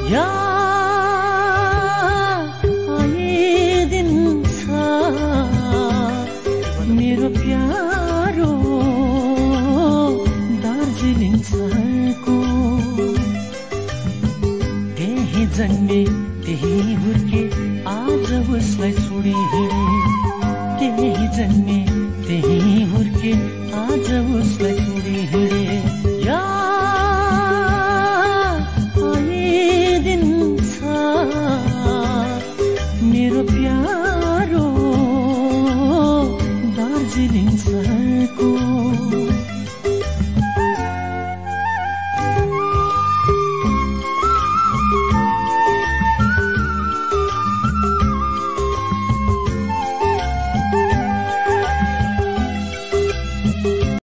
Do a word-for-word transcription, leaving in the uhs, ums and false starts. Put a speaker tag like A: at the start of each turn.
A: याद आइदिन्छ मेरो प्यारो दार्जिलिङ सहरको। त्यही जन्मे त्यही हुर्के आज उसलाई छोडी हिँडे। त्यही जन्मे त्यही हुर्के आज उसलाई छोडी हिँडे।